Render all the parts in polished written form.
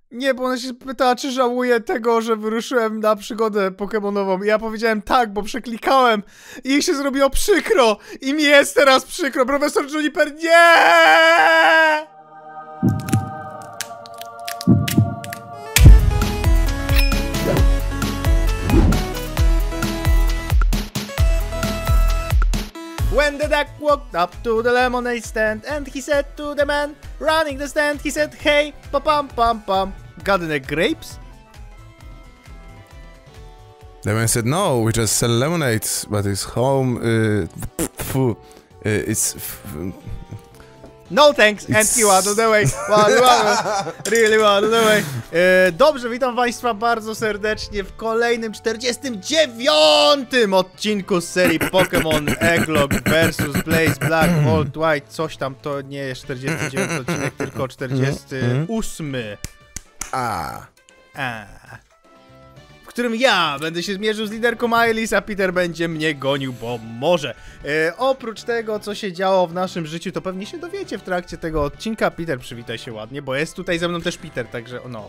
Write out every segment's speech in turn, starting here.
Nie, bo ona się pytała, czy żałuję tego, że wyruszyłem na przygodę pokemonową. I ja powiedziałem tak, bo przeklikałem i jej się zrobiło przykro. I mi jest teraz przykro. Profesor Juniper, nie! When the duck walked up to the lemonade stand and he said to the man running the stand, he said, hey, pa-pam-pam-pam, got any grapes? The man said, no, we just sell lemonade, but it's home, it's... No thanks, and he waddled away, really waddled away. Dobrze, witam Państwa bardzo serdecznie w kolejnym 49. odcinku z serii Pokémon Egglocke vs Blaze Black Gold White. Coś tam, to nie jest 49 odcinek, tylko 48. W którym ja będę się zmierzył z liderką Ailis, a Peter będzie mnie gonił, bo może. Oprócz tego, co się działo w naszym życiu, to pewnie się dowiecie w trakcie tego odcinka. Peter, przywitaj się ładnie, bo jest tutaj ze mną też Peter, także on.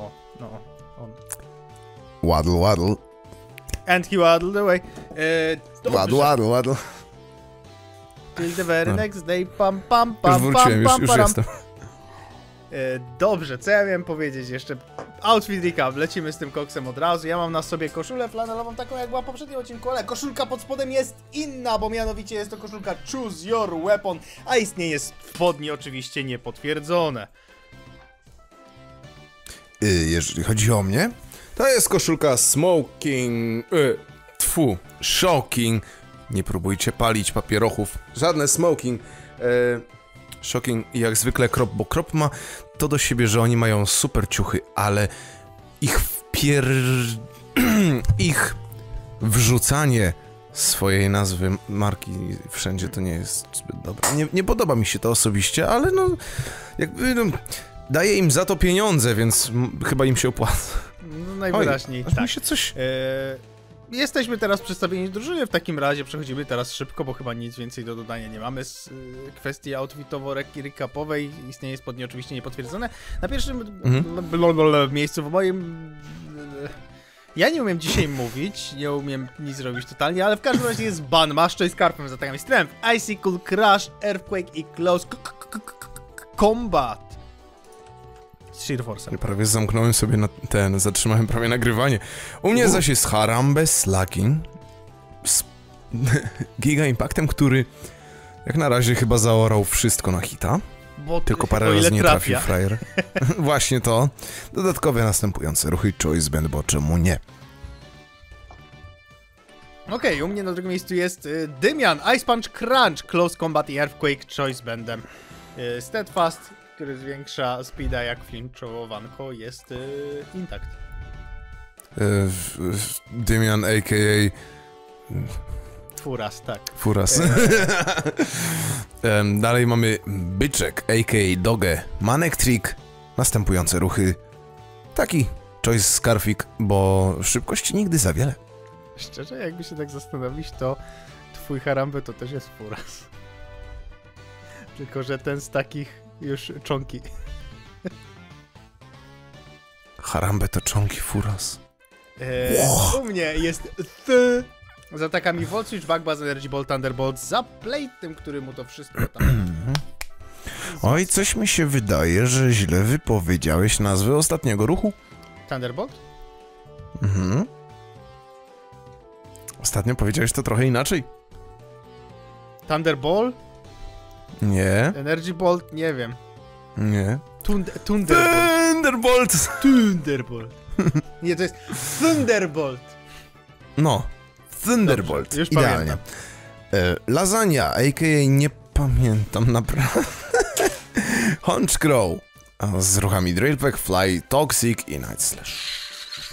Waddle, waddle. And he waddled away. Waddle, waddle, waddle. Till the very next day, pam, pam, pam, już wróciłem, pam, już pam, jestem. Dobrze, co ja miałem powiedzieć jeszcze? Outfit recap, lecimy z tym koksem od razu. Ja mam na sobie koszulę flanelową, taką jak była w poprzednim odcinku, ale koszulka pod spodem jest inna, bo mianowicie jest to koszulka Choose Your Weapon, a istnienie spodni oczywiście niepotwierdzone. Jeżeli chodzi o mnie, to jest koszulka Smoking... Shocking. Nie próbujcie palić papierochów. Żadne smoking. Shocking jak zwykle Crop, bo Crop ma to do siebie, że oni mają super ciuchy, ale ich wrzucanie swojej nazwy marki wszędzie to nie jest zbyt dobre. Nie podoba mi się to osobiście, ale no jakby daję im za to pieniądze, więc chyba im się opłaca. No najwyraźniej Oj, tak. Mi się coś... Jesteśmy teraz przedstawieni drużyny, w takim razie przechodzimy teraz szybko, bo chyba nic więcej do dodania nie mamy z kwestii outfitowo-recapowej. Istnieje spodnie oczywiście niepotwierdzone. Na pierwszym miejscu w moim... Ja nie umiem dzisiaj mówić, nie umiem nic zrobić totalnie, ale w każdym razie jest Ban, Maszczo i Skarpem z atakami Strength, Icicle, Crush, Earthquake i Close Combat. Sheer Force. Prawie zamknąłem sobie zatrzymałem prawie nagrywanie. U mnie zaś jest Harambe Slacking z Giga Impactem, który jak na razie chyba zaorał wszystko na hita. Bo tylko parę razy nie trafił frajer. Właśnie to. Dodatkowe następujące ruchy Choice Band, bo czemu nie? Okej, u mnie na drugim miejscu jest Dymian, Ice Punch, Crunch, Close Combat i Earthquake Choice Bandem. Steadfast, który zwiększa speeda jak flinchowanko, jest intakt. Dymian a.k.a. Furas, tak. Furas. Dalej mamy Byczek, a.k.a. Dogę, Manectric, następujące ruchy. Taki Choice Scarfik, bo szybkości nigdy za wiele. Szczerze, jakby się tak zastanowić, to twój Harambe to też jest Furas. Tylko, że ten z takich już czonki. Harambe to czonki Furas. U mnie jest z atakami Volt Switch, Backbuzz, Energy Ball, Thunderbolt, za Plate'em, który mu to wszystko tam... Oj, coś mi się wydaje, że źle wypowiedziałeś nazwę ostatniego ruchu. Thunderbolt? Mhm. Ostatnio powiedziałeś to trochę inaczej. Thunderball? Nie. Energy Bolt? Nie wiem. Nie. Thunderbolt. Thunderbolt. Nie, to jest Thunderbolt. No. Thunderbolt. Dobrze, już idealnie. Lasagna, a.k.a. nie pamiętam naprawdę. Honchcrow. Z ruchami Drillpeck, Fly, Toxic i Night Slash.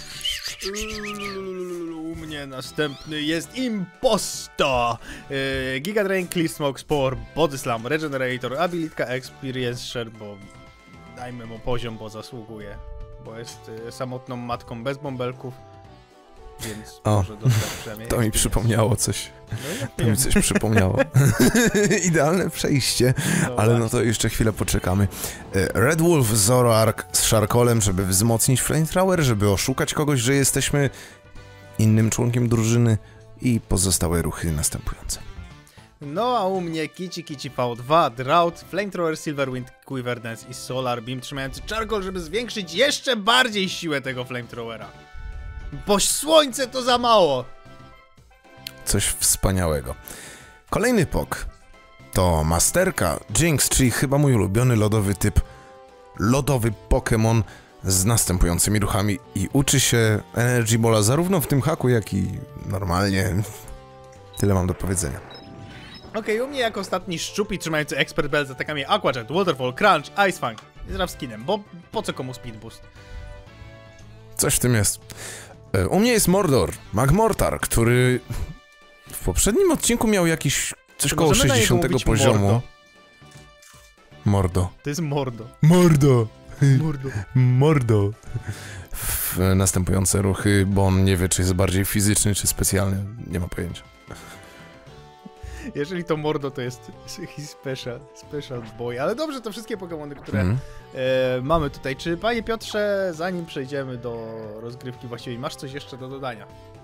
U mnie następny jest Imposta. Giga Drain, Cliff Smoke, Spore, Body Slam, Regenerator, Abilitka, Experience Share, bo dajmy mu poziom, bo zasługuje. Bo jest samotną matką bez bąbelków. więc może dostać przynajmniej. To mi przypomniało coś. No, To mi coś przypomniało. Idealne przejście, ale no to jeszcze chwilę poczekamy. Red Wolf, Zoroark z Sharkolem, żeby wzmocnić Flamethrower, żeby oszukać kogoś, że jesteśmy innym członkiem drużyny i pozostałe ruchy następujące. No a u mnie Kici V2, Drought, Flamethrower, Silverwind, Quiver Dance i Solar Beam trzymający Charcoal, żeby zwiększyć jeszcze bardziej siłę tego Flamethrowera. Bo słońce to za mało! Coś wspaniałego. Kolejny pok to Masterka Jinx, czyli chyba mój ulubiony lodowy typ. Lodowy Pokémon z następującymi ruchami i uczy się Energy Balla zarówno w tym haku, jak i normalnie. Tyle mam do powiedzenia. Okej, u mnie jako ostatni Szczupi trzymający Expert Bell z atakami Aqua Jet, Waterfall, Crunch, Ice Fang z Ravskinem, bo po co komu Speed Boost? Coś w tym jest. U mnie jest Mordor, Magmortar, który w poprzednim odcinku miał jakiś coś koło 60 poziomu. Mordo. To jest Mordo. Mordo. Mordo. Mordo. W następujące ruchy, bo on nie wie, czy jest bardziej fizyczny, czy specjalny. Nie ma pojęcia. Jeżeli to Mordo, to jest special boy. Ale dobrze, to wszystkie Pokémony, które mamy tutaj. Czy, panie Piotrze, zanim przejdziemy do rozgrywki właściwej, masz coś jeszcze do dodania?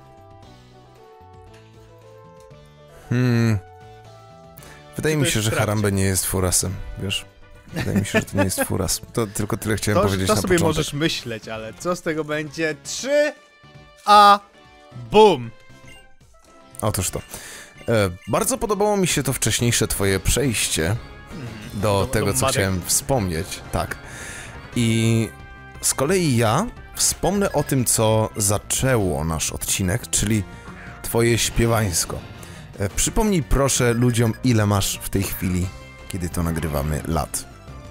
Wydaje mi się, że Harambe nie jest furasem, wiesz? Wydaje mi się, że to nie jest furas. To tylko tyle chciałem powiedzieć na początek. To sobie możesz myśleć, ale co z tego będzie? 3, a BUM! Otóż to. Bardzo podobało mi się to wcześniejsze twoje przejście do tego, co chciałem wspomnieć. Tak. I z kolei ja wspomnę o tym, co zaczęło nasz odcinek, czyli twoje śpiewańsko. Przypomnij proszę ludziom, ile masz w tej chwili, kiedy to nagrywamy, lat.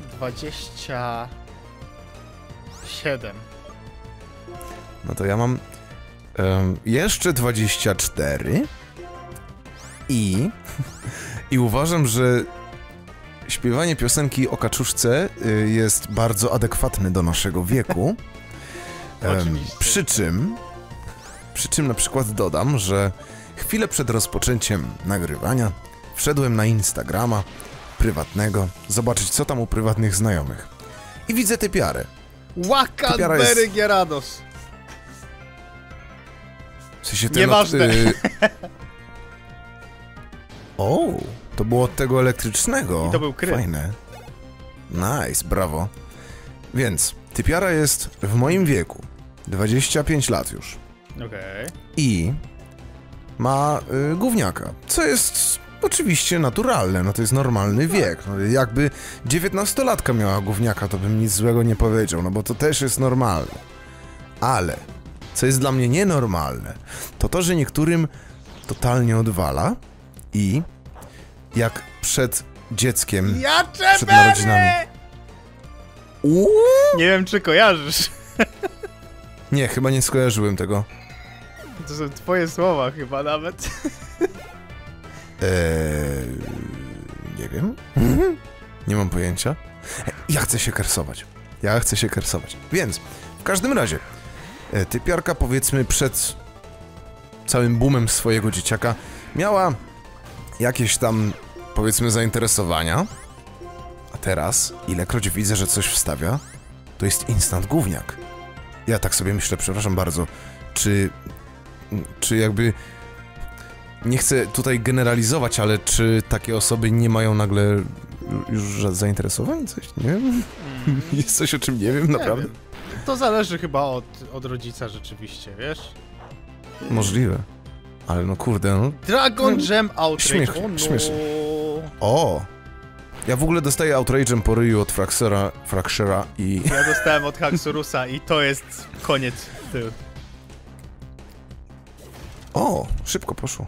27. No to ja mam jeszcze 24 i uważam, że śpiewanie piosenki o kaczuszce jest bardzo adekwatne do naszego wieku. Przy czym na przykład dodam, że chwilę przed rozpoczęciem nagrywania wszedłem na Instagrama prywatnego, zobaczyć co tam u prywatnych znajomych. I widzę typiarę. Wakadbery Gyarados. W sensie nieważne. O, to było od tego elektrycznego. I to był kryt. Fajne. Nice, brawo. Więc typiara jest w moim wieku. 25 lat już. Okej. I ma gówniaka, co jest oczywiście naturalne, no to jest normalny wiek. No, jakby 19-latka miała gówniaka, to bym nic złego nie powiedział, no bo to też jest normalne. Ale, co jest dla mnie nienormalne, to to, że niektórym totalnie odwala i jak przed dzieckiem, przed narodzinami... Nie wiem, czy kojarzysz. Nie, chyba nie skojarzyłem tego. To są twoje słowa chyba nawet. Nie wiem. Nie mam pojęcia. Ja chcę się kersować. Więc, w każdym razie, typiarka powiedzmy przed całym boomem swojego dzieciaka miała jakieś tam, powiedzmy, zainteresowania. A teraz, ilekroć widzę, że coś wstawia, to jest instant gówniak. Ja tak sobie myślę, przepraszam bardzo, czy jakby... Nie chcę tutaj generalizować, ale czy takie osoby nie mają nagle już zainteresowań? Coś? Nie wiem. Jest coś, o czym nie wiem, naprawdę. Nie wiem. To zależy chyba od rodzica rzeczywiście, wiesz? Możliwe. Ale no kurde, no... Dragon Gem Outrage. Śmiesznie. O! Ja w ogóle dostaję Outrage'em po ryju od Fraxera i... Ja dostałem od Haxorusa i to jest koniec tyłu. O! Szybko poszło.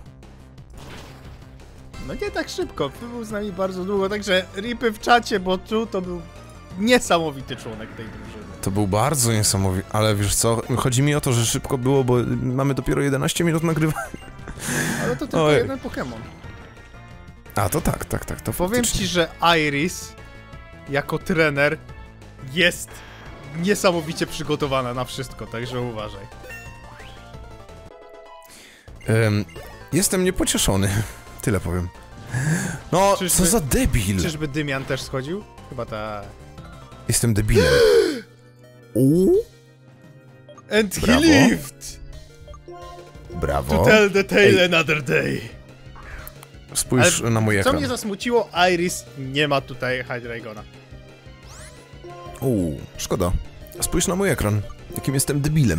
No nie tak szybko, był z nami bardzo długo, także ripy w czacie, bo tu to był niesamowity członek tej drużyny. To był bardzo niesamowity, ale wiesz co, chodzi mi o to, że szybko było, bo mamy dopiero 11 minut nagrywania. Ale to tylko jeden Pokémon. A, to tak, to powiem ci, że Iris jako trener jest niesamowicie przygotowana na wszystko, także uważaj. Jestem niepocieszony. Tyle powiem. No, Czyżby- co za debil! Czyżby Dymian też schodził? Chyba tak. Jestem debilem. Uuu, And Brawo. he lived brawo. to tell the tale another day. Spójrz Ale na mój Co ekran. mnie zasmuciło, Iris nie ma tutaj Hydreigona. Szkoda. Spójrz na mój ekran. Jakim jestem debilem.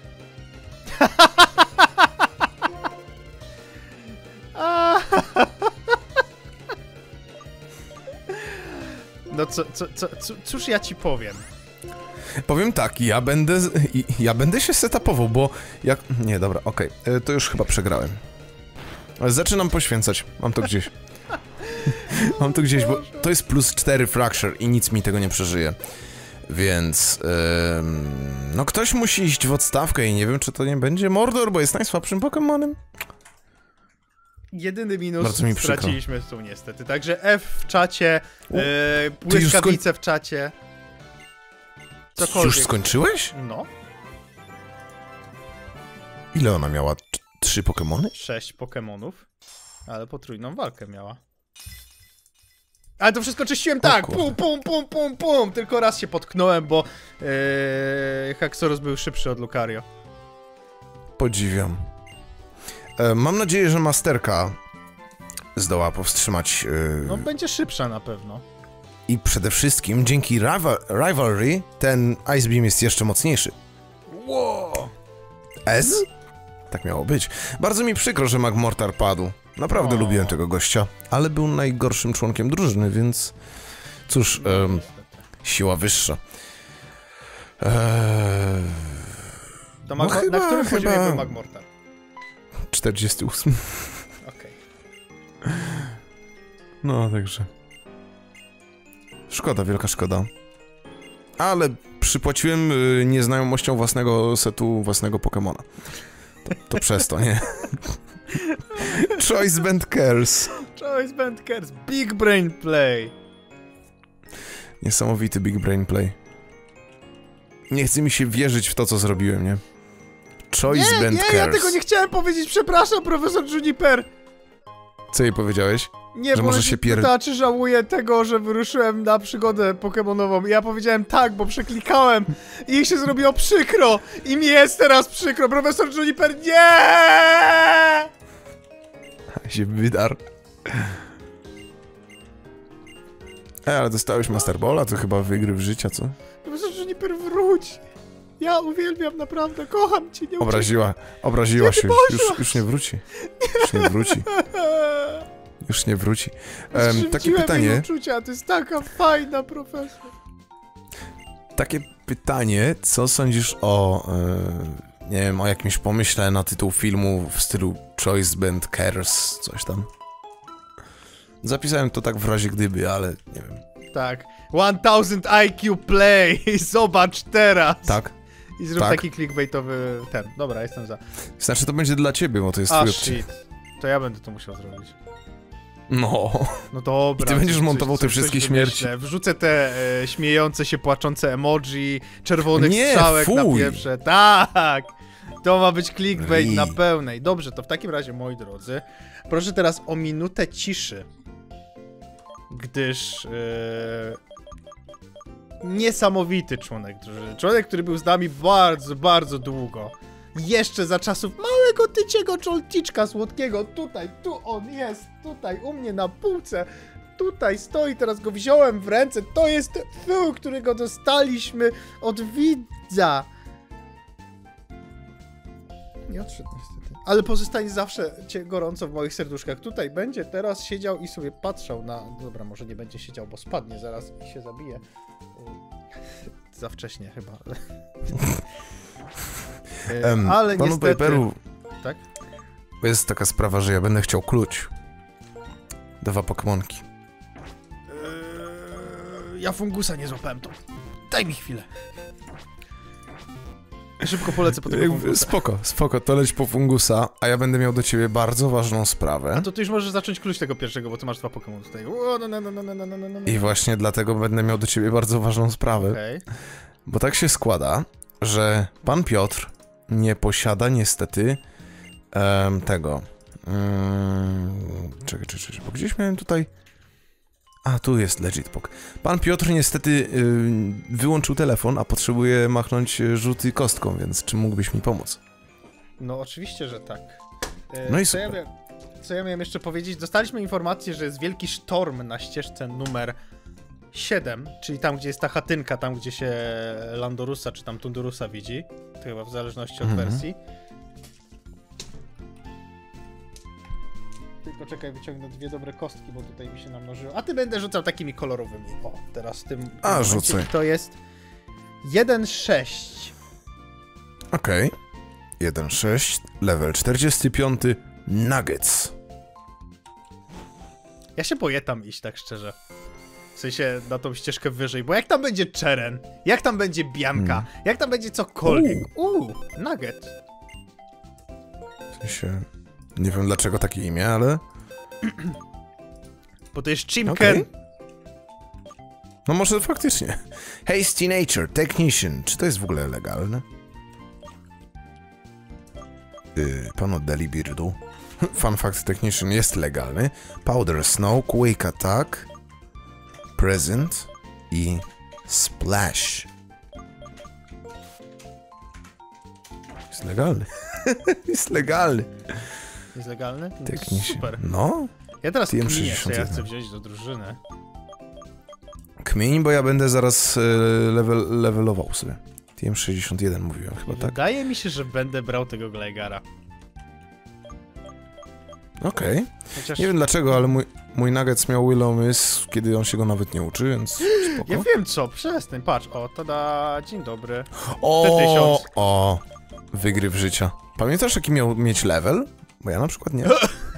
No cóż ja ci powiem? Powiem tak, ja będę się setupował, bo jak... Nie, dobra, okej. To już chyba przegrałem. Zaczynam poświęcać. Mam to gdzieś. Mam to gdzieś, bo to jest plus 4 fracture i nic mi tego nie przeżyje. Więc... no ktoś musi iść w odstawkę i nie wiem, czy to nie będzie Mordor, bo jest najsłabszym Pokemonem. Jedyny minus Bardzo mi przykro. straciliśmy tu niestety. Także F w czacie, błyskawice w czacie. Cokolwiek. Już skończyłeś? No, Ile ona miała? 3 Pokemony? 6 Pokemonów, ale potrójną walkę miała. Ale to wszystko czyściłem tak, kurde. pum. Tylko raz się potknąłem, bo Haxorus był szybszy od Lucario. Podziwiam. Mam nadzieję, że Masterka zdoła powstrzymać... No będzie szybsza na pewno. I przede wszystkim dzięki Rivalry ten Ice Beam jest jeszcze mocniejszy. Wow. S? Tak miało być. Bardzo mi przykro, że Magmortar padł. Naprawdę lubiłem tego gościa, ale był najgorszym członkiem drużyny, więc... Cóż, siła wyższa. To no na którym poziomie był Magmortar? 48. Okej. No, także... Szkoda, wielka szkoda. Ale przypłaciłem nieznajomością własnego setu, własnego Pokemona. To przez to, nie? Choice Band Cares. Choice Band Cares, Big Brain Play. Niesamowity Big Brain Play. Nie chce mi się wierzyć w to, co zrobiłem, nie? Choice Band Cares. Ja tego nie chciałem powiedzieć, przepraszam, profesor Juniper. Co jej powiedziałeś? Nie, że bo może się pyta, czy żałuję tego, że wyruszyłem na przygodę pokemonową. I ja powiedziałem tak, bo przeklikałem i jej się zrobiło przykro. I mi jest teraz przykro, profesor Juniper, nie! Się wydar. Ale dostałeś Master Balla, to chyba wygryw życia, co? Profesor Juniper, wróć. Ja uwielbiam, naprawdę, kocham cię, nie Obraziła się, już nie wróci. Już nie wróci. Już nie wróci. Takie pytanie. Uczucia, to jest taka fajna, profesor. Takie pytanie, co sądzisz o... nie wiem, o jakimś pomyśle na tytuł filmu w stylu Choice Band Cares, coś tam. Zapisałem to tak w razie gdyby, ale nie wiem. Tak. 1000 IQ play! Zobacz teraz! Tak? I zrób tak. taki clickbaitowy ten. Dobra, jestem za. Znaczy to będzie dla ciebie, bo to jest twój odcinek. Shit. To ja będę to musiał zrobić. No. No dobra. I ty będziesz montował te wszystkie śmierci. Wrzucę te śmiejące się, płaczące emoji, czerwonych nie, strzałek fuj. na pierwsze. Tak! To ma być clickbait Rii. na pełnej. Dobrze, to w takim razie, moi drodzy, proszę teraz o minutę ciszy. Gdyż... niesamowity członek drużyny. Członek, który był z nami bardzo, bardzo długo. Jeszcze za czasów małego tyciego czolciczka słodkiego. Tutaj, tu on jest. Tutaj, u mnie na półce. Tutaj stoi, teraz go wziąłem w ręce. To jest Fu, którego dostaliśmy od widza. Nie odszedł niestety. Ale pozostanie zawsze gorąco w moich serduszkach. Tutaj będzie teraz siedział i sobie patrzał na... Dobra, może nie będzie siedział, bo spadnie zaraz i się zabije. Za wcześnie chyba. Ale panu niestety... Paperu, Tak? jest taka sprawa, że ja będę chciał klucz. 2 Pokemonki. Ja fungusa nie złapałem, to daj mi chwilę. Szybko polecę po tego fungusa. Spoko, to leć po fungusa, a ja będę miał do ciebie bardzo ważną sprawę. A to ty już możesz zacząć klucz tego pierwszego, bo ty masz 2 Pokemony tutaj. I właśnie dlatego będę miał do ciebie bardzo ważną sprawę. Okay. Bo tak się składa, że pan Piotr nie posiada niestety tego. Czekaj, bo gdzieś miałem tutaj... A, tu jest legit pok. Pan Piotr niestety wyłączył telefon, a potrzebuje machnąć rzuty kostką, więc czy mógłbyś mi pomóc? No oczywiście, że tak. No i super. Co ja miałem jeszcze powiedzieć? Dostaliśmy informację, że jest wielki sztorm na ścieżce numer 7, czyli tam, gdzie jest ta chatynka, tam, gdzie się Landorusa czy tam Tundurusa widzi. To chyba w zależności od wersji. Tylko czekaj, wyciągnę 2 dobre kostki, bo tutaj mi się namnożyło. A ty będę rzucał takimi kolorowymi. O, teraz tym... A, rzucaj. To jest 1-6. Okej. 1-6, level 45, Nuggets. Ja się boję tam iść, tak szczerze. W sensie na tą ścieżkę wyżej, bo jak tam będzie Czeren, jak tam będzie Bianka, jak tam będzie cokolwiek. Nugget. W sensie... Nie wiem dlaczego takie imię, ale... Bo to jest Chimken. Okay. No może faktycznie. Hasty Nature, Technician. Czy to jest w ogóle legalne? Panu Delibirdu. Fun fact, Technician jest legalny. Powder Snow, Quake Attack, Present i Splash. Jest legalny. Jest legalny. Jest legalny? No Technician. Super. No. Ja teraz kminię, co ja 61. chcę wziąć do drużyny. Kmień, bo ja będę zaraz levelował sobie. TM61 mówiłem chyba, tak? Wydaje mi się, że będę brał tego Gleigara. Okej. Chociaż... Nie wiem dlaczego, ale mój Nuggets miał Willowmys, kiedy on się go nawet nie uczy, więc spoko. Ja wiem co, przestań, patrz, o, tada, dzień dobry. O, wygryw życia. Pamiętasz jaki miał mieć level? Bo ja na przykład nie.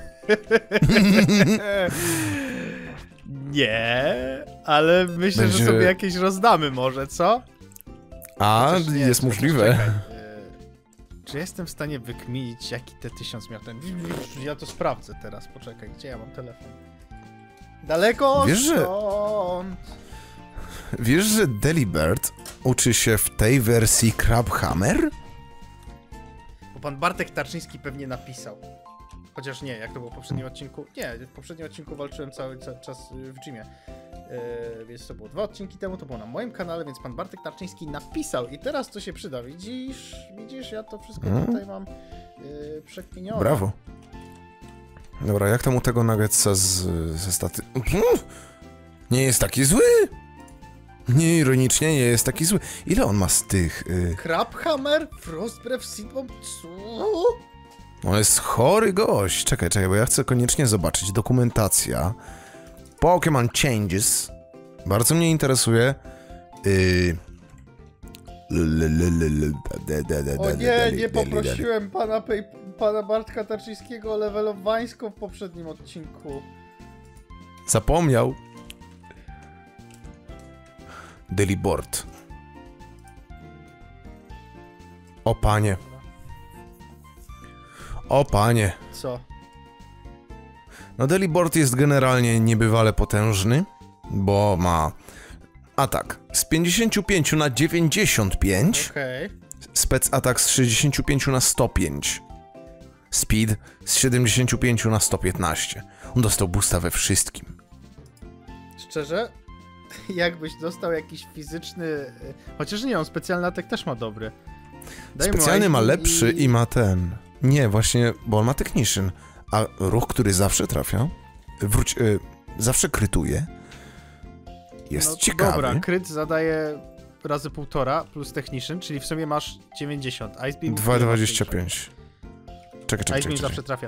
Nie, ale myślę, że sobie jakieś rozdamy może, co? A, nie, jest możliwe. Czy jestem w stanie wykminić, jaki te 1000 miał ten... Ja to sprawdzę teraz, poczekaj, gdzie ja mam telefon? Daleko stąd! Wiesz, że Delibird uczy się w tej wersji Crabhammer? Bo pan Bartek Tarczyński pewnie napisał. Chociaż nie, jak to było w poprzednim odcinku? Nie, w poprzednim odcinku walczyłem cały czas w gymie. Więc to było 2 odcinki temu, to było na moim kanale, więc pan Bartek Tarczyński napisał i teraz to się przyda. Widzisz, ja to wszystko tutaj mam przekminione. Brawo. Dobra, jak tam u tego Nuggetsa ze staty... Nie jest taki zły! Nie, ironicznie nie jest taki zły. Ile on ma z tych... Crabhammer? Frostbreath Seedbomb? Co? On jest chory gość. Czekaj, bo ja chcę koniecznie zobaczyć. Dokumentacja. Pokémon Changes. Bardzo mnie interesuje. O nie poprosiłem pana Bartka Tarczyńskiego o levelowańską w poprzednim odcinku. Zapomniał. Delibird. O panie. O panie. Co? No Delibird jest generalnie niebywale potężny, bo ma atak z 55 na 95, spec atak z 65 na 105, speed z 75 na 115. On dostał boosta we wszystkim. Szczerze? Jakbyś dostał jakiś fizyczny... Chociaż nie, on specjalny atak też ma dobry. Specjalny ma lepszy i ma ten... Nie, właśnie, bo on ma Technician, a ruch, który zawsze trafia, zawsze krytuje, jest ciekawy. Dobra, kryt zadaje razy 1,5 plus Technician, czyli w sumie masz 90. Ice Beam 2,25. Czekaj. Ice Beam zawsze trafia.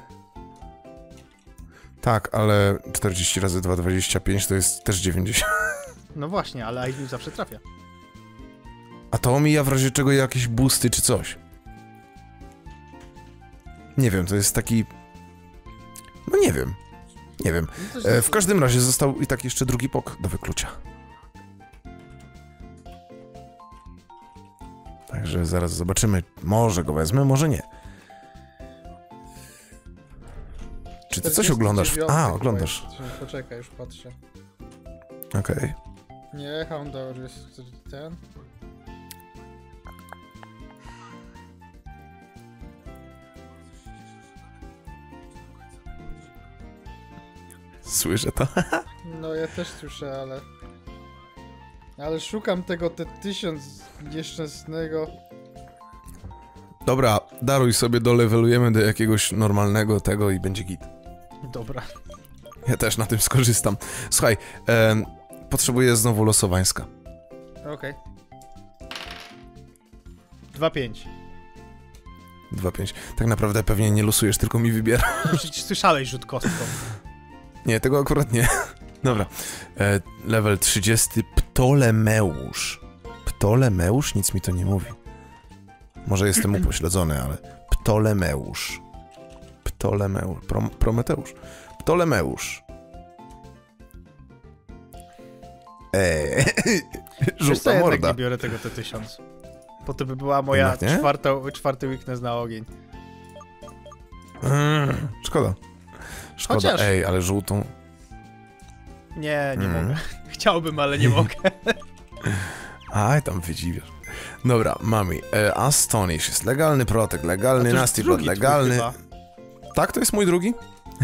Tak, ale 40 razy 2,25 to jest też 90. No właśnie, ale Ice Beam zawsze trafia. A to omija w razie czego jakieś boosty czy coś. Nie wiem, to jest taki... No nie wiem. W każdym razie został i tak jeszcze drugi pok do wyklucia. Także zaraz zobaczymy. Może go wezmę, może nie. Czy ty coś oglądasz? Oglądasz. Poczekaj, już patrzę. Okej. Nie, Houndour jest ten... Słyszę to. No ja też słyszę, ale... Ale szukam tego T1000 nieszczęsnego. Dobra, daruj sobie, dolevelujemy do jakiegoś normalnego tego i będzie git. Dobra. Ja też na tym skorzystam. Słuchaj, potrzebuję znowu losowańska. Okej. 2-5. 2-5. Tak naprawdę pewnie nie losujesz, tylko mi wybiera. No przecież słyszałeś rzut kostką. Nie, tego akurat nie. Dobra. Level 30. Ptolemeusz. Ptolemeusz? Nic mi to nie mówi. Może jestem upośledzony, ale... Ptolemeusz. Ptolemeusz. Prometeusz. Ptolemeusz. Żółta Ja morda. jednak nie biorę tego T1000. Bo to by była moja czwarty weakness na ogień. Szkoda. Szkoda, Chociaż... ale żółtą... Nie mogę. Chciałbym, ale nie mogę. Aj, tam wydziwiasz. Dobra, mamy. Astonish jest legalny, Protect legalny, Nasty Blood legalny. Tak, to jest mój drugi?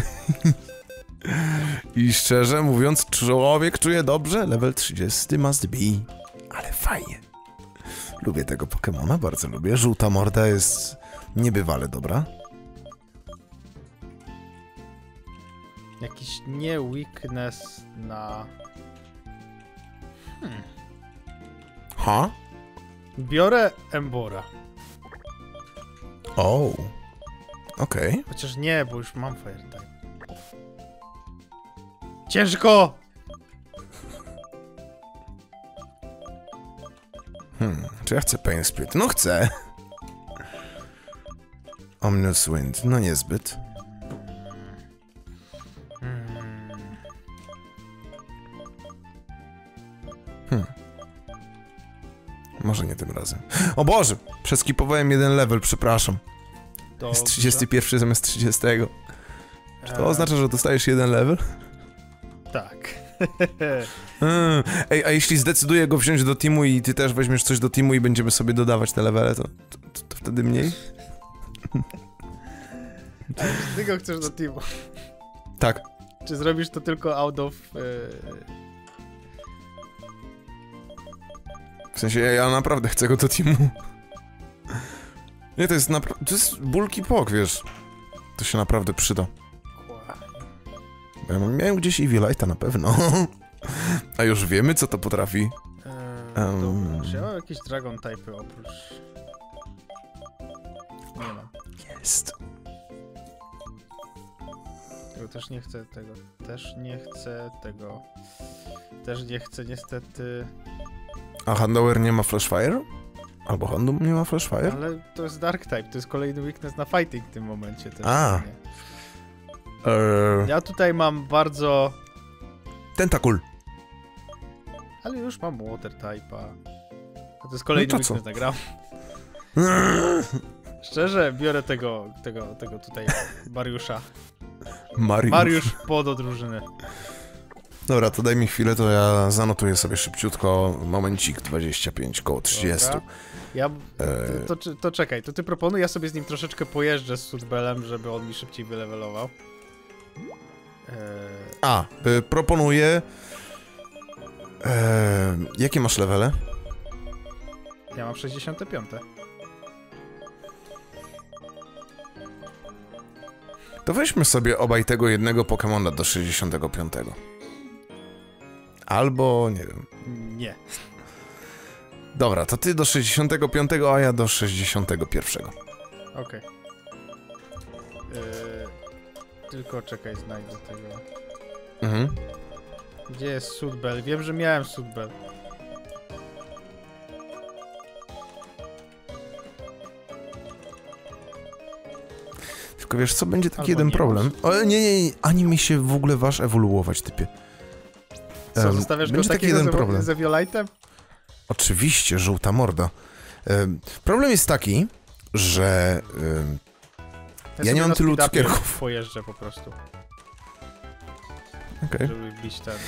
I szczerze mówiąc, człowiek czuje dobrze. Level 30 must be. Ale fajnie. Lubię tego Pokemona, bardzo lubię. Żółta morda jest niebywale dobra. Jakiś nie weakness na... Ha? Biorę Embora. O. Okej. Chociaż nie, bo już mam Fire type. Ciężko! Czy ja chcę Pain Spirit? No chcę. Omnus Wind, no niezbyt. Może nie tym razem. O Boże! Przeskipowałem jeden level, przepraszam. Jest 31 zamiast 30. Czy to oznacza, że dostajesz jeden level? Tak. Ej, a jeśli zdecyduję go wziąć do teamu i ty też weźmiesz coś do teamu i będziemy sobie dodawać te levele, to wtedy mniej? A jeśli ty go chcesz do teamu, Tak. czy zrobisz to tylko out of... W sensie, ja naprawdę chcę go do teamu. Nie, to jest naprawdę... To jest bulky pok, wiesz. To się naprawdę przyda. Bo ja miałem gdzieś Evileite'a na pewno. A już wiemy, co to potrafi. Dobra, czy ja mam jakieś Dragon typy oprócz... Nie mam. Jest. Tego też nie chcę, tego też nie chcę, tego też nie chcę niestety. A Handover nie ma Flashfire? Albo Handum nie ma Flashfire? Ale to jest Dark type, to jest kolejny weakness na fighting w tym momencie też. A. Ja tutaj mam bardzo... Tentakul. Ale już mam Water type'a. A to jest kolejny weakness na gram. Szczerze, biorę tego tutaj Mariusza. Mariusz do drużyny. Dobra, to daj mi chwilę, to ja zanotuję sobie szybciutko momencik 25 koło 30. Dobra. Ja... To czekaj, to ty proponuj, ja sobie z nim troszeczkę pojeżdżę z Sudbelem, żeby on mi szybciej wylevelował. Proponuję... jakie masz levele? Ja mam 65. To weźmy sobie obaj tego jednego Pokemona do 65. Albo, nie wiem. Nie. Dobra, to ty do 65, a ja do 61. Okej. Tylko czekaj, znajdę tego. Gdzie jest Sudbel? Wiem, że miałem Sudbel. Tylko wiesz co, będzie taki jeden problem. O, nie, ani mi się w ogóle waż ewoluować, typie. Co, zostawiasz go takiego z Eviolite'em? Oczywiście, żółta morda. Problem jest taki, że ja nie mam tylu cukierków. Pojeżdżę po prostu. Okej. Żeby bić ten...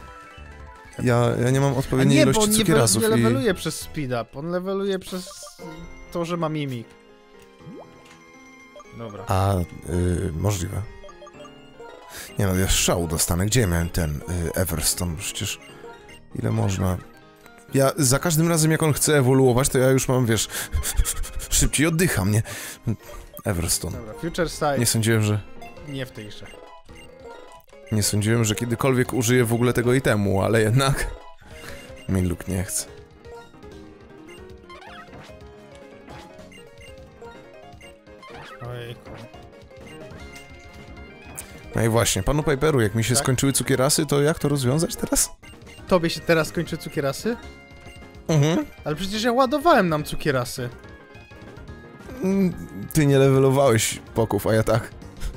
Ja nie mam odpowiedniej ilości cukierasów. Nie leveluje przez speed up, on leveluje przez to, że ma mimik. Dobra. Możliwe. Nie no, ja szału dostanę. Gdzie ja miałem ten Everstone? Przecież ile można... Ja za każdym razem, jak on chce ewoluować, to ja już mam, wiesz... szybciej oddycham, nie? Everstone. Dobra, Future Sight. Nie sądziłem, że... Nie w tej grze. Nie sądziłem, że kiedykolwiek użyję w ogóle tego itemu, ale jednak... Miluk nie chce. Ojejku. No i właśnie, panu Piperu, jak mi się skończyły cukierasy, to jak to rozwiązać teraz? Tobie się teraz kończy cukierasy? Mhm. Ale przecież ja ładowałem nam cukierasy. Ty nie levelowałeś poków, a ja tak.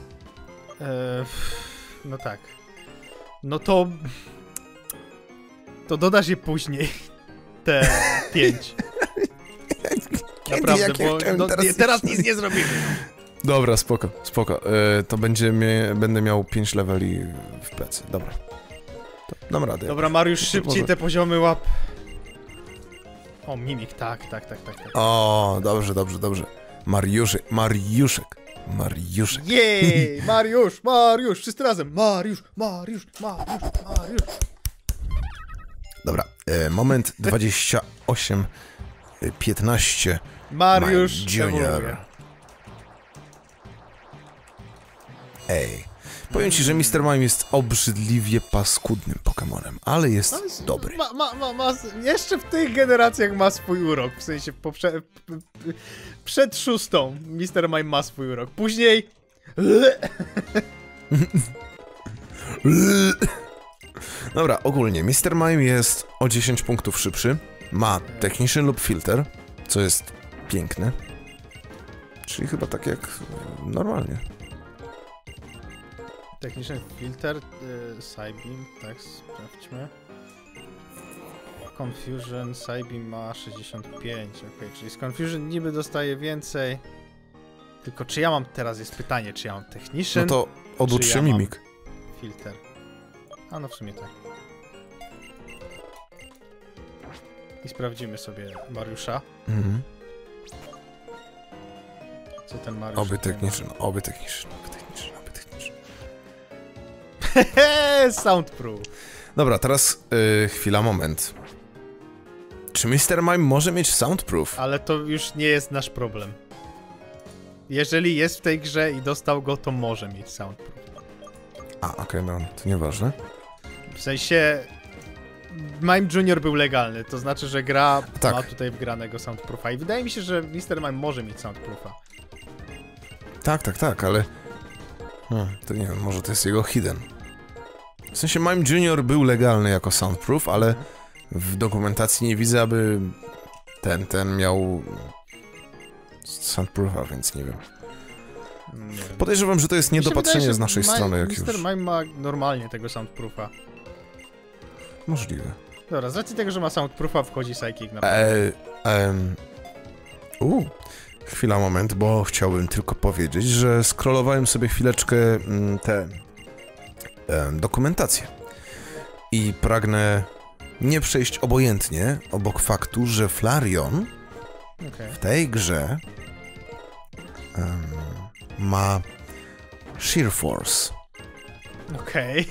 No tak. No to... To dodasz je później. Te 5. Naprawdę, bo no, teraz nic nie zrobimy. Dobra, spoko, spoko. To będę miał 5 leveli w plecy. Dobra. To dam radę. Dobra, Mariusz, szybciej może. te poziomy łap. O, mimik, tak. O, dobrze. Mariuszek. Jej! Mariusz! Wszyscy razem! Mariusz! Dobra, moment 28, 15. Mariusz Junior. ewoluuje. Ej, powiem ci, że Mr. Mime jest obrzydliwie paskudnym Pokemonem, ale jest dobry. Jeszcze w tych generacjach ma swój urok, w sensie przed 6 Mr. Mime ma swój urok. Później... Dobra, ogólnie Mr. Mime jest o 10 punktów szybszy, ma Technician lub Filter, co jest piękne. Czyli chyba tak jak normalnie. Techniczny filter, Psybeam, tak, sprawdźmy. Confusion, Psybeam ma 65, okej, czyli z Confusion niby dostaje więcej. Tylko czy ja mam, teraz jest pytanie, czy ja mam Technician, No to odłóż się mimik. filter. A no w sumie tak. I sprawdzimy sobie Mariusza. Mhm. Co ten Mariusz... Oby tutaj techniczny. Hehe, Soundproof. Dobra, teraz moment. Czy Mr. Mime może mieć soundproof? Ale to już nie jest nasz problem. Jeżeli jest w tej grze i dostał go, to może mieć soundproof. A, okej, no, to nieważne. W sensie... Mime Junior był legalny, to znaczy, że gra tak. ma tutaj wgranego soundproofa i wydaje mi się, że Mr. Mime może mieć soundproofa. Tak, ale... to nie wiem, może to jest jego hidden. W sensie Mime Junior był legalny jako soundproof, ale w dokumentacji nie widzę, aby ten miał soundproofa, więc nie wiem. Nie wiem. Podejrzewam, że to jest niedopatrzenie wydaje, z naszej strony, jak już. Mr. Mime ma normalnie tego soundproofa. Możliwe. Dobra, z racji tego, że ma soundproofa, wchodzi Psychic na Chwila, moment, bo chciałbym tylko powiedzieć, że scrollowałem sobie chwileczkę dokumentację i pragnę nie przejść obojętnie obok faktu, że Flareon w tej grze ma Sheer Force. Okej.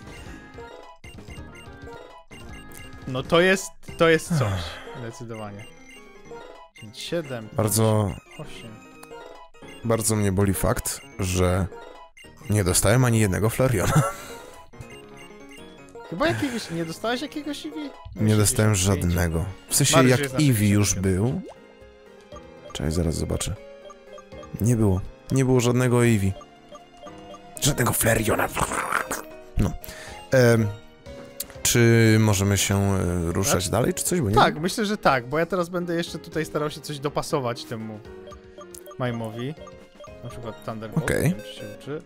No to jest coś, zdecydowanie. 7, Bardzo 8. Bardzo mnie boli fakt, że nie dostałem ani jednego Flareona. Chyba jakiegoś... Nie dostałeś jakiegoś Eevee? Nie dostałem żadnego. W sensie Mariusz jak jest na Eevee już 65. był... Czekaj, zaraz zobaczę. Nie było. Nie było żadnego Eevee. Żadnego Flareona. No. Czy możemy się ruszać dalej, czy coś? Bo nie Tak, wiem. myślę, że tak, bo ja teraz będę jeszcze tutaj starał się coś dopasować temu Mime'owi. Na przykład Thunderbolt, Okej. nie wiem, czy się uczy.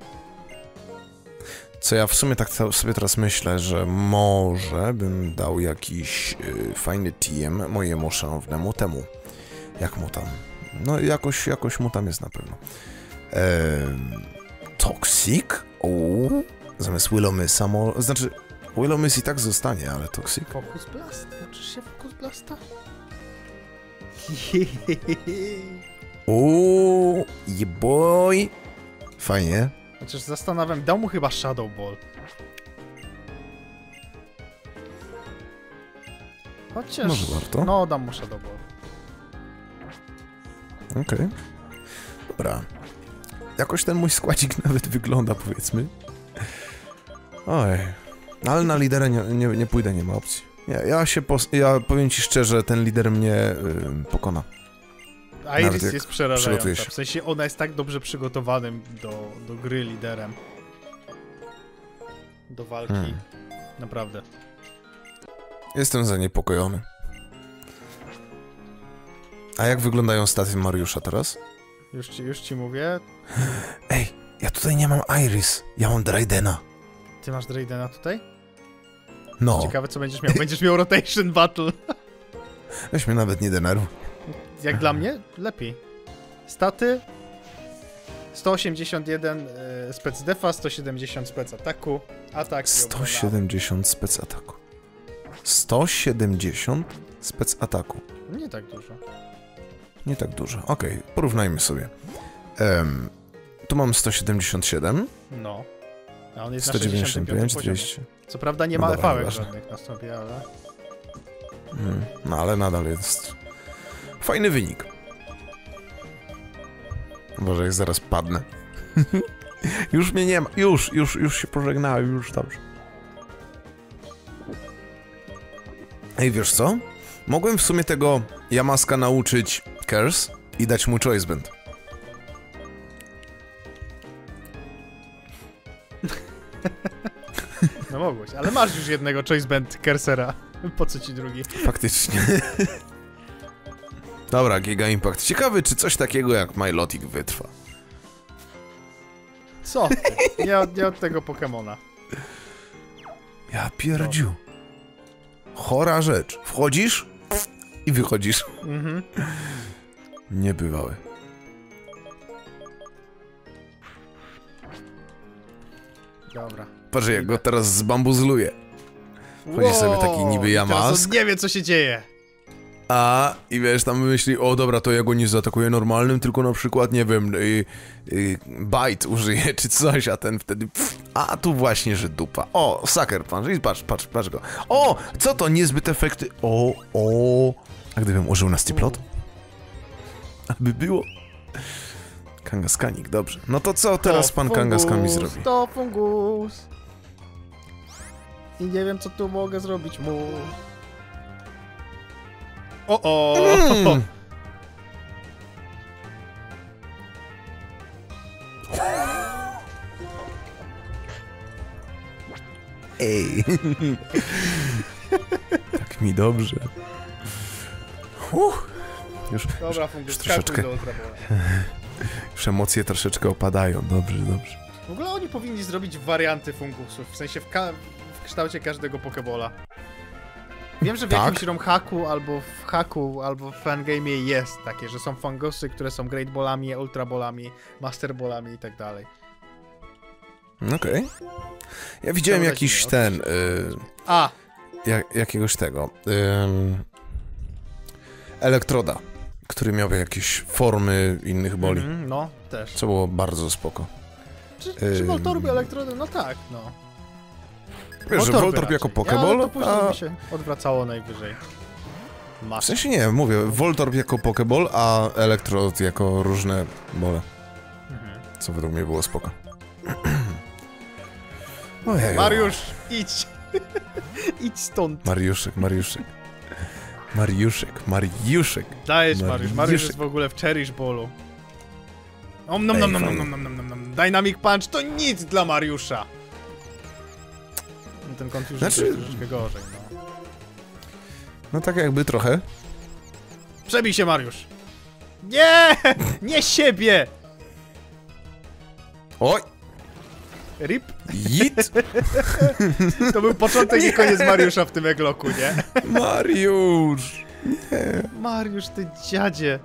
Co ja w sumie tak sobie teraz myślę, że może bym dał jakiś fajny TM mojemu szanownemu temu. Jak mu tam? No jakoś mu tam jest na pewno. Toxic? Zamiast Willowmysa znaczy Willowmys i tak zostanie, ale Toxic? Focus Blast? Uczysz się Focus Blasta? Boy. Fajnie. Chociaż zastanawiam, dał mu chyba Shadow Ball. Chociaż... Może warto. No, dam mu Shadow Ball. Okej. Dobra. Jakoś ten mój składzik nawet wygląda, powiedzmy. Oj. Ale na lidera nie pójdę, nie ma opcji. Ja powiem ci szczerze, ten lider mnie pokona. Iris jest przerażająca. się. W sensie ona jest tak dobrze przygotowanym do gry liderem. Do walki. Naprawdę. Jestem zaniepokojony. A jak wyglądają staty Mariusza teraz? Już ci mówię. Ej, ja tutaj nie mam Iris. Ja mam Draydena. Ty masz Draydena tutaj? No. Ciekawe co będziesz miał. Będziesz miał Rotation Battle. Weź mnie nawet nie denerwuj. Jak dla mnie? Lepiej. Staty 181 spec defa, 170 spec ataku, atak 170 spec ataku. 170 spec ataku. Nie tak dużo. Nie tak dużo. Okej, porównajmy sobie. Tu mam 177. No. A on jest 195, na 200. Co prawda nie ma efałek żadnych na sobie, ale... No ale nadal jest... Fajny wynik. Boże, jak zaraz padnę. Już mnie nie ma. Już się pożegnałem, już dobrze. Ej, wiesz co? Mogłem w sumie tego Yamaska nauczyć Curse i dać mu Choice Band. No mogłeś, ale masz już jednego Choice Band Cursera. Po co ci drugi? Faktycznie. Dobra, Giga Impact. Ciekawy, czy coś takiego jak Milotic wytrwa. Co? Nie od tego Pokemona. Ja pierdziu. Chora rzecz. Wchodzisz i wychodzisz. Niebywały. Dobra. Patrz, jak go teraz zbambuzluję. Wchodzi sobie taki niby Yamask. On nie wie, co się dzieje. I wiesz, tam myśli, o dobra, to ja go nie zaatakuję normalnym, tylko na przykład, nie wiem, bite użyję, czy coś, a ten wtedy, a tu właśnie, że dupa. O, Sucker Punch, i patrz go. O, co to, niezbyt efekty, a gdybym użył na Stiplot? Aby było. Kangaskanik, dobrze. No to co teraz pan Kangaskami zrobi? To fungus. I nie wiem, co tu mogę zrobić mu. Ej. Tak mi dobrze. Już troszeczkę. Już emocje troszeczkę opadają. Dobrze. W ogóle oni powinni zrobić warianty fungusów, w sensie w kształcie każdego Pokebola. Wiem, że w jakimś ROM hacku, albo w fangame'ie jest takie, że są fungusy, które są Great Ballami, Ultra Ballami, Master Ballami i tak dalej. Okej. Ja widziałem jakiś ten... jakiegoś tego... elektroda, który miał jakieś formy innych boli. No, też. Co było bardzo spoko. Czy Voltorb elektrody? No tak, no. Wiesz, że Voltorb jako Pokeball, ale to później mi się odwracało najwyżej. W sensie nie, mówię, Voltorb jako Pokeball, a Elektrod jako różne bole. Co według mnie było spoko. Ojej. Mariusz, idź! Idź stąd. Mariuszek. Dajesz, Mariusz jest w ogóle w Cherish Ballu. Dynamic Punch to nic dla Mariusza. Ten Confusion jest troszeczkę gorzej, no. No tak jakby trochę. Przebij się, Mariusz! Nie! Nie siebie! Oj! Rip? Jit! To był początek i koniec Mariusza w tym egloku, nie? Mariusz! Nie. Mariusz, ty dziadzie.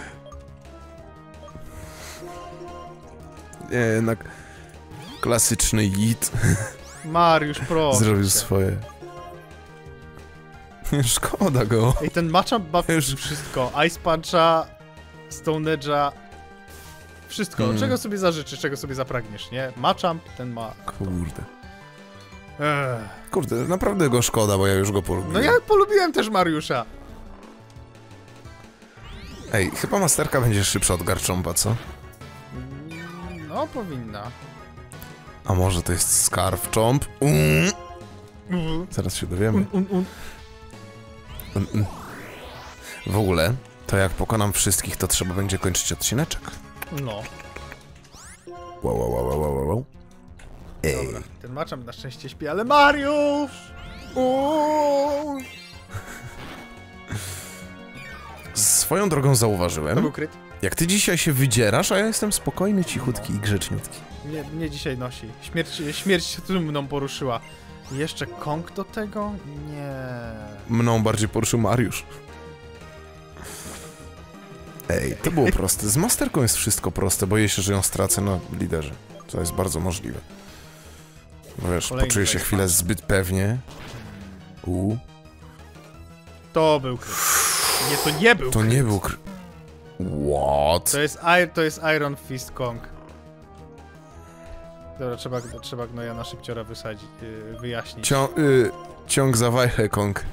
Nie, jednak klasyczny jit. Mariusz, proszę. Zrobił swoje. Szkoda go. Ej, ten matchup buff wszystko. Ice Puncha, Stone Edge'a. Wszystko, czego sobie zażyczysz, czego sobie zapragniesz, nie? Machamp, ten ma... Kurde. Kurde, naprawdę go szkoda, bo ja już go polubiłem. No ja polubiłem też Mariusza. Ej, chyba Masterka będzie szybsza od Garchompa, co? No, powinna. A może to jest Scarfchomp? Zaraz się dowiemy. W ogóle, to jak pokonam wszystkich, to trzeba będzie kończyć odcineczek. No. Wow. Ej. Dobra, ten Machamp na szczęście śpi, ale Mariusz! Swoją drogą To zauważyłem, był kryt. jak ty dzisiaj się wydzierasz, a ja jestem spokojny, cichutki i grzeczniutki. Mnie dzisiaj nosi. Śmierć się tu mną poruszyła. I jeszcze Kong do tego? Nie. Mną bardziej poruszył Mariusz. Ej, to było proste. Z Masterką jest wszystko proste, boję się, że ją stracę na liderze. To jest bardzo możliwe. Bo wiesz, Kolejny poczuję się face chwilę punch. zbyt pewnie. To był kryt. Nie, to nie był To kryt. nie był What? To jest Iron Fist Kong. Dobra, trzeba gnoja na szybciora wysadzić, wyjaśnić. Ciąg za wajchę, Kong.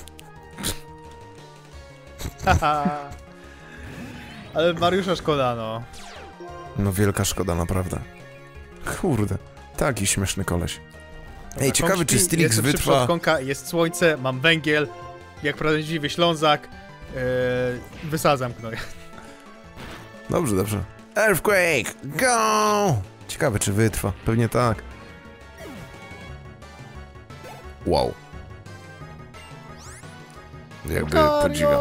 Ale Mariusza szkoda, no. No wielka szkoda, naprawdę. Kurde, taki śmieszny koleś. Dobra, Ej, ciekawy, Kong czy śpi, Stilix jestem szybszy wytrwa... od Konga, jest słońce, mam węgiel, jak prawdziwy Ślązak, wysadzam gnoja. Dobrze. Earthquake, go! Ciekawe, czy wytrwa. Pewnie tak. Wow. Jakby podziwiam.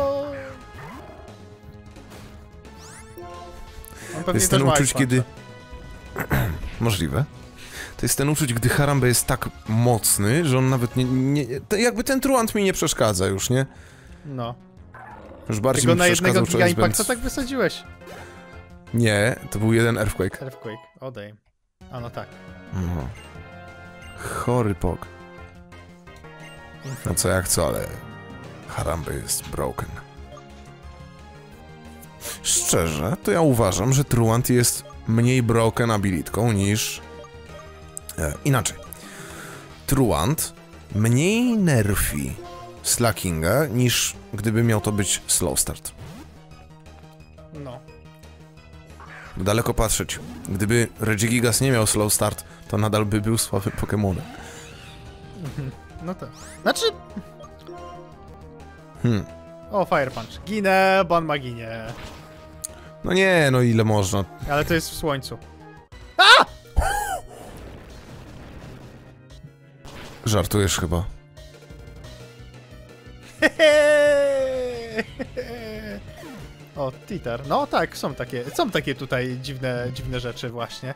To jest ten uczuć, kiedy... Możliwe. To jest ten uczuć, gdy Harambe jest tak mocny, że on nawet jakby ten truant mi nie przeszkadza już, nie? No. Już bardziej Tylko mi na jednego przeszkadzał Giga Choice Impacta Bands. tak wysadziłeś. Nie, to był jeden Earthquake. Earthquake, odej. A no tak. No. Chory pok. No co jak co, ale... Harambe jest broken. Szczerze, to ja uważam, że Truant jest mniej broken abilitką niż... inaczej. Truant mniej nerfi Slackinga niż gdyby miał to być slow start. No. Daleko patrzeć. Gdyby Regigigas nie miał slow start, to nadal by był słabym Pokemonem. No tak. Znaczy... O, Fire Punch. Ginę, bo on ma ginie. No nie, no ile można. Ale to jest w słońcu. Żartujesz chyba. O, Titar. No tak, są takie tutaj dziwne rzeczy właśnie.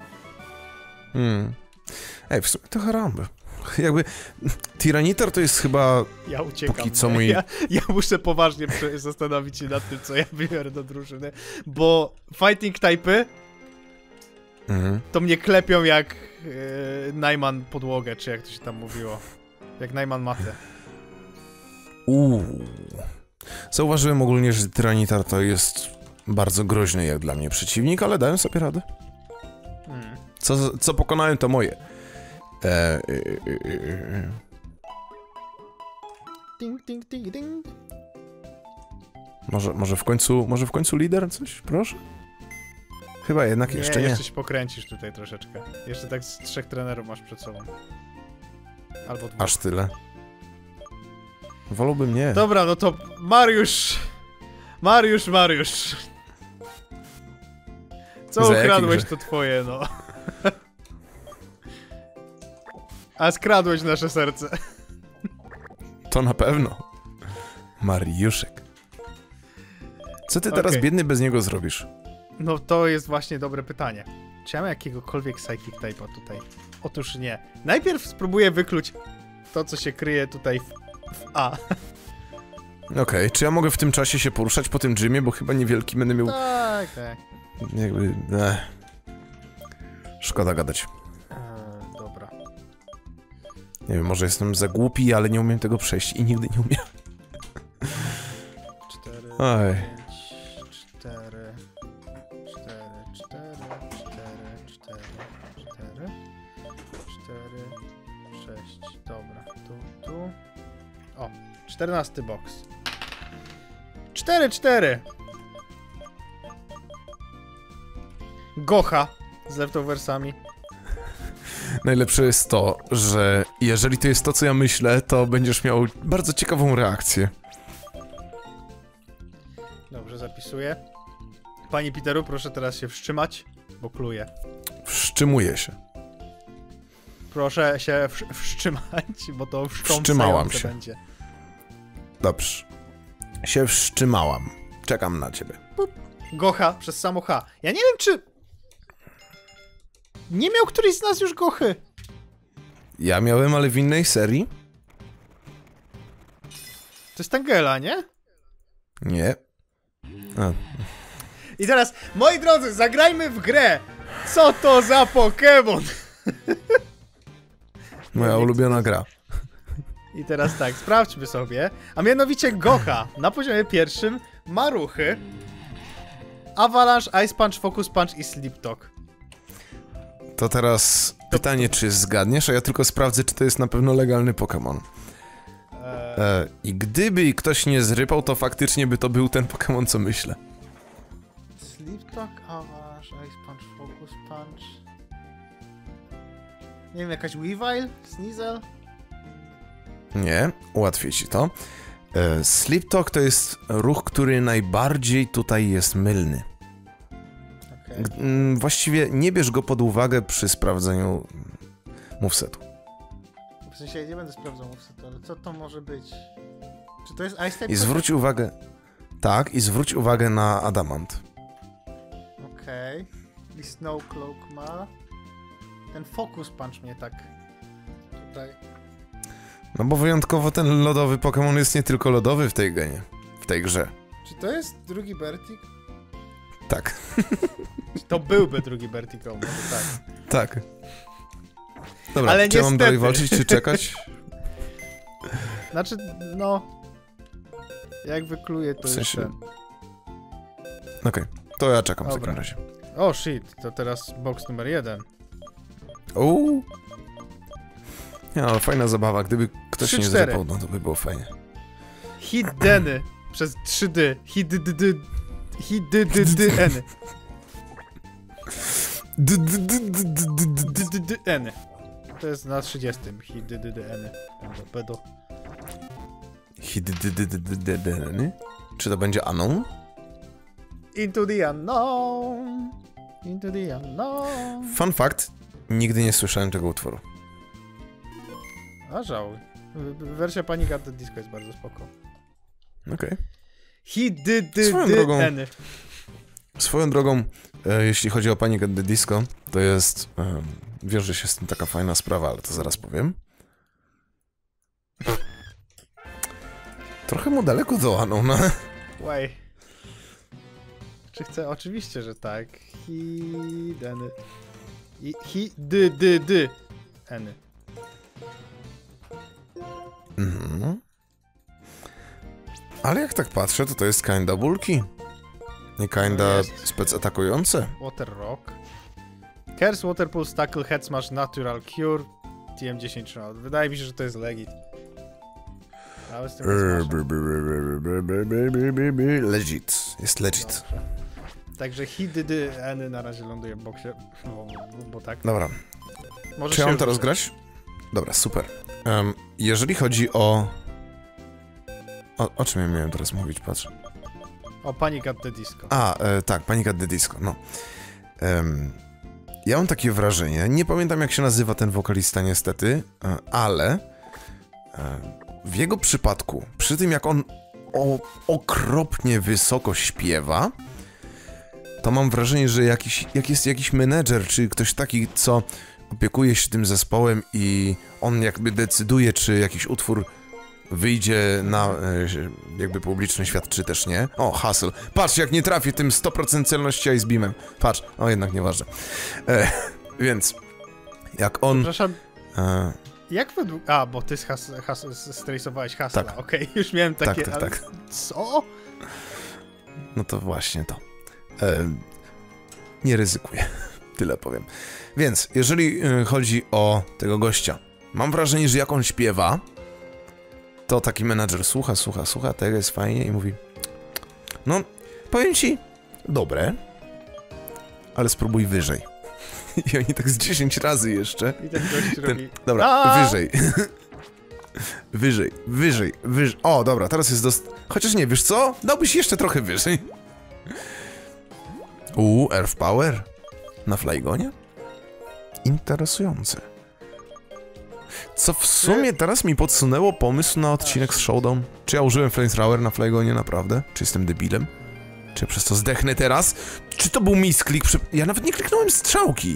Ej, w sumie to Harambe. Jakby... Tyranitar to jest chyba... Ja uciekam. Póki co mój... Ja muszę poważnie zastanowić się nad tym, co ja wybiorę do drużyny, bo fighting typy to mnie klepią jak Najman podłogę, czy jak to się tam mówiło. Jak Najman matę. Zauważyłem ogólnie, że Tyranitar to jest bardzo groźny jak dla mnie przeciwnik, ale dają sobie radę. Co pokonałem, to moje. Ding, ding, ding, ding. Może w końcu lider coś, proszę? Chyba jednak jeszcze nie. Jeszcze się pokręcisz tutaj troszeczkę. Jeszcze tak z 3 trenerów masz przed sobą. Albo 2. Aż tyle. Wolałbym nie. Dobra, no to Mariusz. Co Za ukradłeś, jakim, to twoje, no. A skradłeś nasze serce. To na pewno. Mariuszek. Co ty teraz, Okej. biedny, bez niego zrobisz? No to jest właśnie dobre pytanie. Czy ja mam jakiegokolwiek psychic type'a tutaj? Otóż nie. Najpierw spróbuję wykluć to, co się kryje tutaj w A. Okej, czy ja mogę w tym czasie się poruszać po tym gymie, bo chyba niewielki będę miał... Tak. Jakby... Szkoda gadać. Dobra. Nie wiem, może jestem za głupi, ale nie umiem tego przejść i nigdy nie umiem. 4, Oj. 5, 4, 4, 4, 6. Dobra, tu. O, 14 box. 4. Gocha z leftoversami. Najlepsze jest to, że jeżeli to jest to, co ja myślę, to będziesz miał bardzo ciekawą reakcję. Dobrze, zapisuję. Panie Peteru, proszę teraz się wstrzymać, bo kluję. Wstrzymuję się. Proszę się wstrzymać, bo to Wstrzymałam się. będzie. Dobrze. Się wstrzymałam. Czekam na ciebie. Gocha przez samo H. Ja nie wiem, czy... Nie miał któryś z nas już Gochy. Ja miałem, ale w innej serii? To jest Tangela, nie? Nie. A. I teraz, moi drodzy, zagrajmy w grę. Co to za Pokémon? Moja ulubiona gra. I teraz tak, sprawdźmy sobie. A mianowicie Gocha na poziomie pierwszym ma ruchy Avalanche, Ice Punch, Focus Punch i Sleep Talk. To teraz pytanie, czy zgadniesz, a ja tylko sprawdzę, czy to jest na pewno legalny Pokémon. I gdyby ktoś nie zrypał, to faktycznie by to był ten Pokémon, co myślę. Sleep Talk, Avalanche, Ice Punch, Focus Punch. Nie wiem, jakaś Weavile? Sneasel? Nie, ułatwię ci to. Sleep Talk to jest ruch, który najbardziej tutaj jest mylny. Okay. Właściwie nie bierz go pod uwagę przy sprawdzeniu movesetu. W sensie nie będę sprawdzał movesetu, ale co to może być? Czy to jest Ice Type? I zwróć uwagę... Tak, i zwróć uwagę na Adamant. Okej. I Snow Cloak ma... Ten Focus Punch mnie tak... Tutaj... No bo wyjątkowo ten lodowy Pokémon jest nie tylko lodowy w tej genie. W tej grze. Czy to jest drugi Bertik? Tak. Czy to byłby drugi Bertikoł? Może tak. Tak. Dobra, ale czy ja mam niestety... dalej walczyć, czy czekać? Znaczy, no... Jak wykluję, to W sensie... jest ten. Okej, to ja czekam w Dobra. takim razie. O, shit. To teraz box numer 1. Uuu. Nie, ale fajna zabawa. Gdyby ktoś 3-4. nie zrypał, no to by było fajnie. Hiddeny przez 3D. Hiddeny. N. To jest na 30. Hiddeny. Pedo. Czy to będzie Anon? Into the unknown. Into the unknown. Fun fact, nigdy nie słyszałem tego utworu. A żałuj. Wersja Panic at the Disco jest bardzo spoko. Okej. Hiddeny. Swoją drogą, jeśli chodzi o Panic at the Disco, to jest... wiąże się z tym taka fajna sprawa, ale to zaraz powiem. Trochę mu daleko do Anona. Why? Czy chcę? Oczywiście, że tak. Hiddeny. Eny. Mhm. Ale jak tak patrzę, to jest kinda bulki. Nie kinda spec atakujące. Water Rock. Curse, Water Pulse, Tackle, Head Smash, Natural Cure, TM10 Shroud. Wydaje mi się, że to jest legit. Ale z tym Legit. Jest legit. Dobrze. Także Hiddeny na razie ląduje w boksie, bo tak. Dobra. Może Czy ja się mam teraz ruszę. grać? Dobra, super. Jeżeli chodzi o... O czym ja miałem teraz mówić, patrz. O Panic at the Disco. Tak, Panic at the Disco, no. Ja mam takie wrażenie, nie pamiętam jak się nazywa ten wokalista niestety, ale w jego przypadku, przy tym jak on okropnie wysoko śpiewa, to mam wrażenie, że jak jest jakiś menedżer, czy ktoś taki, co opiekuje się tym zespołem i on jakby decyduje, czy jakiś utwór wyjdzie na jakby publiczny świat, czy też nie. O, Hustle. Patrz, jak nie trafię tym 100% celności Ice Beamem. Patrz, o jednak nieważne. Więc, jak on... Przepraszam, jak według... A, bo ty strajsowałeś Hustla, Tak. okej, już miałem takie... Tak. Ale... Co? No to właśnie to. nie ryzykuję. Tyle powiem. Więc, jeżeli chodzi o tego gościa, mam wrażenie, że jak on śpiewa, to taki menadżer słucha, tego jest fajnie i mówi: no, powiem ci, dobre, ale spróbuj wyżej. I oni tak z 10 razy jeszcze. I ten gość robi... Dobra, wyżej. Wyżej. O, dobra, teraz jest Chociaż nie, wiesz co? Dałbyś jeszcze trochę wyżej. Earth Power? Na Flygonie? Interesujące. Co w sumie teraz mi podsunęło pomysł na odcinek z Showdown. Czy ja użyłem Flamethrower na Flygonie, naprawdę? Czy jestem debilem? Czy ja przez to zdechnę teraz? Czy to był misklik? Ja nawet nie kliknąłem strzałki.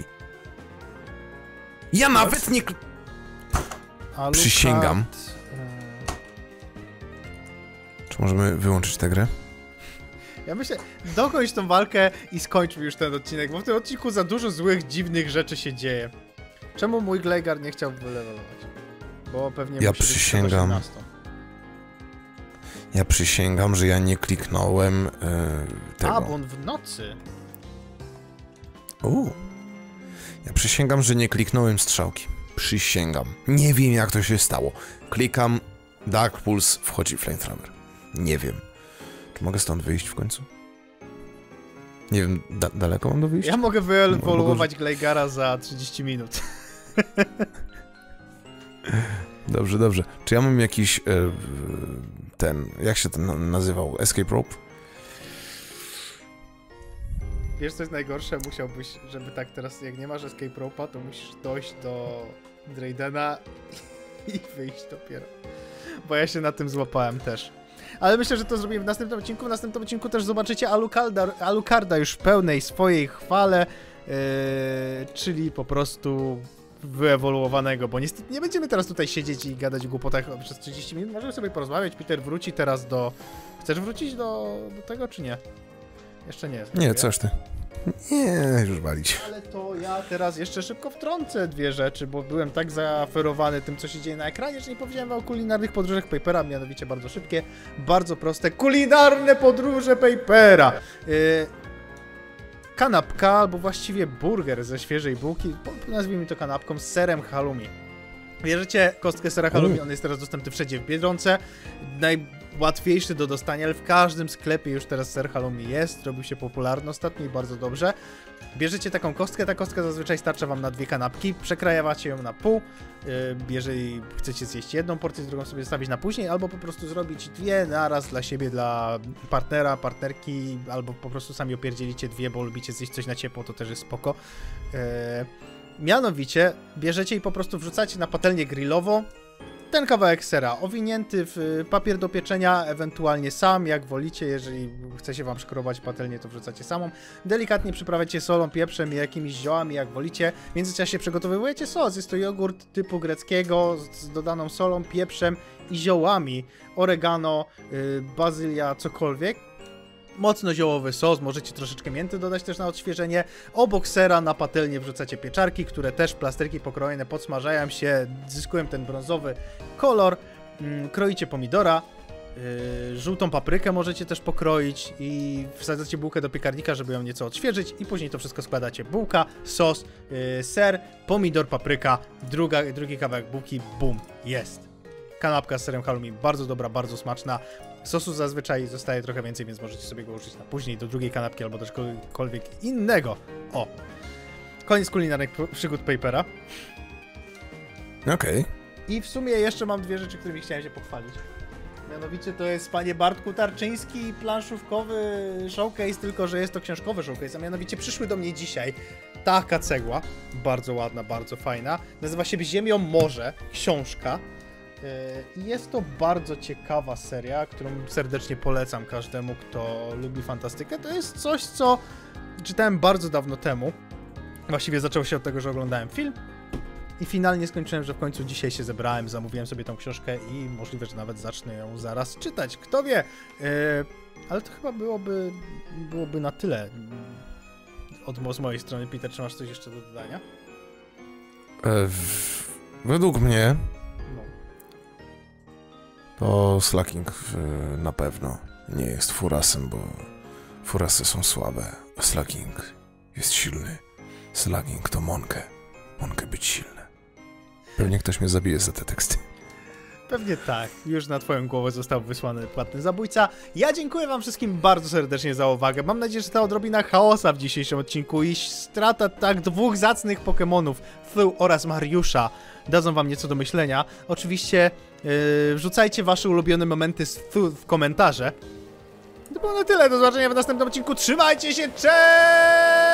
Ja nawet nie... Przysięgam. Czy możemy wyłączyć tę grę? Ja myślę, dokończ tą walkę i skończmy już ten odcinek, bo w tym odcinku za dużo złych, dziwnych rzeczy się dzieje. Czemu mój Gleigar nie chciał wylewelować? Bo pewnie ja musi przysięgam. być Ja przysięgam, że ja nie kliknąłem tego. A, bo on w nocy. Ja przysięgam, że nie kliknąłem strzałki. Przysięgam. Nie wiem, jak to się stało. Klikam, Dark Pulse, wchodzi Flamethrower. Nie wiem. Czy mogę stąd wyjść w końcu? Nie wiem, daleko mam do wyjścia? Ja mogę wyewoluować Gleigara za 30 minut. Dobrze. Czy ja mam jakiś jak się ten nazywał? Escape rope? Wiesz, co jest najgorsze? Musiałbyś, żeby tak teraz, jak nie masz escape rope'a, to musisz dojść do Draydena i wyjść dopiero. Bo ja się na tym złapałem też. Ale myślę, że to zrobimy w następnym odcinku. W następnym odcinku też zobaczycie Alucarda już w pełnej swojej chwale, czyli po prostu wyewoluowanego, bo niestety nie będziemy teraz tutaj siedzieć i gadać o głupotach przez 30 minut. Możemy sobie porozmawiać. Peter wróci teraz do... Chcesz wrócić do tego, czy nie? Jeszcze nie. Nie, coś ty. Nie, już walić. Ale to ja teraz jeszcze szybko wtrącę dwie rzeczy, bo byłem tak zaaferowany tym, co się dzieje na ekranie, że nie powiedziałem wam o kulinarnych podróżach Papera, mianowicie bardzo szybkie, bardzo proste, kulinarne podróże Papera. Kanapka, albo właściwie burger ze świeżej bułki, nazwijmy to kanapką z serem halloumi. Bierzecie kostkę sera halloumi, on jest teraz dostępny wszędzie w Biedronce. Najłatwiejszy do dostania, ale w każdym sklepie już teraz ser halloumi jest. Robił się popularny ostatnio i bardzo dobrze. Bierzecie taką kostkę, ta kostka zazwyczaj starcza wam na 2 kanapki, przekrajacie ją na pół. Jeżeli chcecie zjeść jedną porcję, z drugą sobie zostawić na później, albo po prostu zrobić 2 naraz dla siebie, dla partnera, partnerki, albo po prostu sami opierdzielicie 2, bo lubicie zjeść coś na ciepło, to też jest spoko. Mianowicie bierzecie i po prostu wrzucacie na patelnię grillową ten kawałek sera, owinięty w papier do pieczenia, ewentualnie sam, jak wolicie, jeżeli chce się wam szkrować patelnię, to wrzucacie samą. Delikatnie przyprawiacie solą, pieprzem i jakimiś ziołami, jak wolicie. W międzyczasie przygotowujecie sos, jest to jogurt typu greckiego z dodaną solą, pieprzem i ziołami, oregano, bazylia, cokolwiek. Mocno ziołowy sos, możecie troszeczkę mięty dodać też na odświeżenie. Obok sera na patelnię wrzucacie pieczarki, które też plasterki pokrojone podsmażają się, zyskują ten brązowy kolor. Kroicie pomidora, żółtą paprykę możecie też pokroić i wsadzacie bułkę do piekarnika, żeby ją nieco odświeżyć i później to wszystko składacie. Bułka, sos, ser, pomidor, papryka, drugi kawałek bułki, bum, jest. Kanapka z serem halloumi, bardzo dobra, bardzo smaczna. Sosu zazwyczaj zostaje trochę więcej, więc możecie sobie go użyć na później do drugiej kanapki albo też kogokolwiek innego. O! Koniec kulinarnych przygód Papera. Okej. I w sumie jeszcze mam 2 rzeczy, którymi chciałem się pochwalić. Mianowicie to jest, panie Bartku, Tarczyński planszówkowy showcase, tylko że jest to książkowy showcase, a mianowicie przyszły do mnie dzisiaj taka cegła, bardzo ładna, bardzo fajna, nazywa się Ziemią Morze, książka. I jest to bardzo ciekawa seria, którą serdecznie polecam każdemu, kto lubi fantastykę. To jest coś, co czytałem bardzo dawno temu. Właściwie zaczęło się od tego, że oglądałem film i finalnie skończyłem, że w końcu dzisiaj się zebrałem, zamówiłem sobie tą książkę i możliwe, że nawet zacznę ją zaraz czytać. Kto wie? Ale to chyba byłoby na tyle z mojej strony. Peter, czy masz coś jeszcze do dodania? Według mnie to Slacking na pewno nie jest Furasem, bo Furasy są słabe. Slacking jest silny. Slugging to Monkę. Monkę być silny. Pewnie ktoś mnie zabije za te teksty. Pewnie tak. Już na twoją głowę został wysłany płatny zabójca. Ja dziękuję wam wszystkim bardzo serdecznie za uwagę. Mam nadzieję, że ta odrobina chaosa w dzisiejszym odcinku i strata tak 2 zacnych Pokemonów, Thu oraz Mariusza, dadzą wam nieco do myślenia. Oczywiście wrzucajcie wasze ulubione momenty z Thu w komentarze. To było na tyle. Do zobaczenia w następnym odcinku. Trzymajcie się, cześć!